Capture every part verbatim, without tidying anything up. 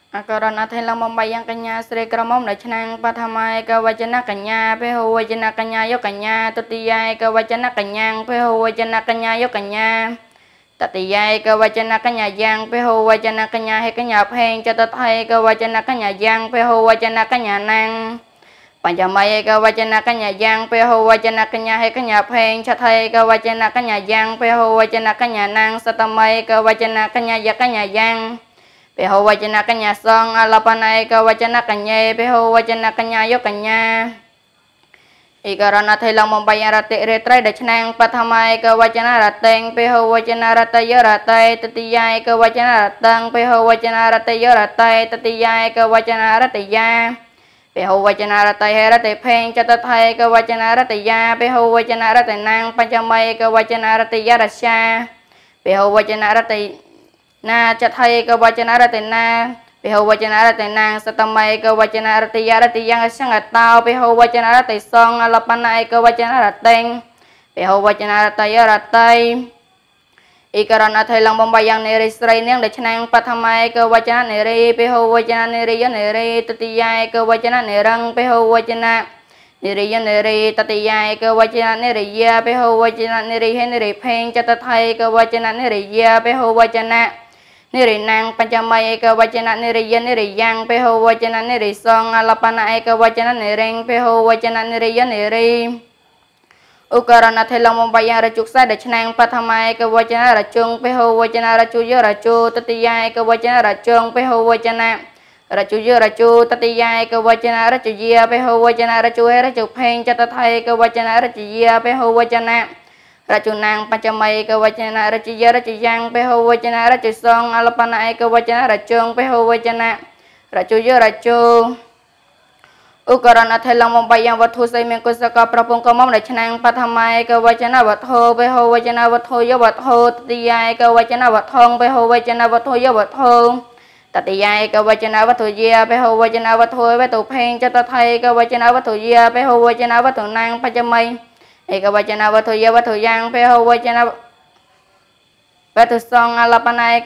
អាករណថៃឡងបំបីយ៉ាងកញ្ញាស្រីក្រមុំនៅឆ្នាំបឋមឯកវចនកញ្ញាពេហវចនកញ្ញាយកកញ្ញាទុតិយាឯកវចនកញ្ញាពេហវចនកញ្ញាយកកញ្ញាតតិយាឯកវចនកញ្ញាយ៉ាងពេហវចនកញ្ញាហេកញ្ញាភេងចតថៃឯកវចនកញ្ញាយ៉ាងពេហវចនកញ្ញាណាំងបញ្ចមឯកវចនកញ្ញាយ៉ាងពេហវចនកញ្ញាហេកញ្ញាភេងឆថៃឯកវចនកញ្ញាយ៉ាងពេហវចនកញ្ញាណាំងសតមឯកវចនកញ្ញាយកញ្ញាយ៉ាងពេហវចនកញ្ញាសងអលបណៃកវចនកញ្ញាពេហវចនកញ្ញាយកកញ្ញាឯករណថៃឡងបំបីរតិរេត្រីដឆ្នាំបឋមឯកវចនរតេងពេហវចនរតយរតេតតិយាឯកវចនរតងពេហវចនរតយរតេតតិយាឯកវចនរតយាពេហវចនរតយរតេភេងចតថៃឯកវចនរតយាពេហវចនរតណាងបញ្ចមឯកវចនរតយរសាពេហវចនរតណាចថៃឯកវចនរតណាពេហវចនរតណាងសតមឯកវចនរតយរតយ៉ាងសង្កតោពេហវចនរតសងអលបណឯកវចនរតេងពេហវចនរតយរតៃឯករណថៃឡងបំបីយ៉ាងនេរីស្រីនាងដែលឆ្នាំបឋមឯកវចននេរីពេហវចននេរីយនេរីតតិយាឯកវចននេរងពេហវចននេរីយនេរីតតិយាឯកវចននេរីយាពេហវចននេរីហេនេរីភេងចតថៃឯកវចននេរីយាពេហវចននិរិណាងបញ្ចមឯកវចននិរិយនិរិយ៉ាងពេហវចននិរិសងអលបណឯកវចននិរិងពេហវចននិរិយនិរីឧករណថៃឡងបំបីយ៉ាងរជុកសែដឆ្នាំបឋមឯកវចនរជុងពេហវចនរជុយរជុតតិយាឯកវចនរជុងពេហវចនរជុយរជុតតិយាឯកវចនរជុយាពេហវចនរជុរជុភេងចតថៃឯកវចនរជយាពេហវចនរជុណាងបញ្ចមឯកវចនរជយរជយ៉ាងពេហវចនរជសងអលបណឯកវចនរជុងពេហវចនរជយរជុឧករណថៃឡងបំបីយ៉ាងវត្ថុសីមានគុសកប្រពងកមុំនៅឆ្នាំបឋមឯកវចនវត្ថុពេហវចនវត្ថុយវត្ថុតតិយាឯកវចនវត្ថុពេហវចនវត្ថុយវត្ថុតតិយាឯកវចនវត្ថុយាពេហវចនវត្ថុវត្ថុភេងចតថៃឯកវចនវត្ថុយាពេហវចនវត្ថុណាងបញ្ចមឯឯកវចនវត្ថុយវត្ថុយ៉ាងពេហវចនវត្ថុសងអលបណៃ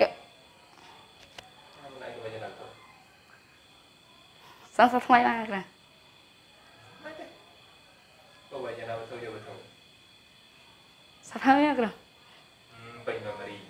សងសថ្មីបានខ្លះសថ្មីខ្លះពេញមេម៉ារី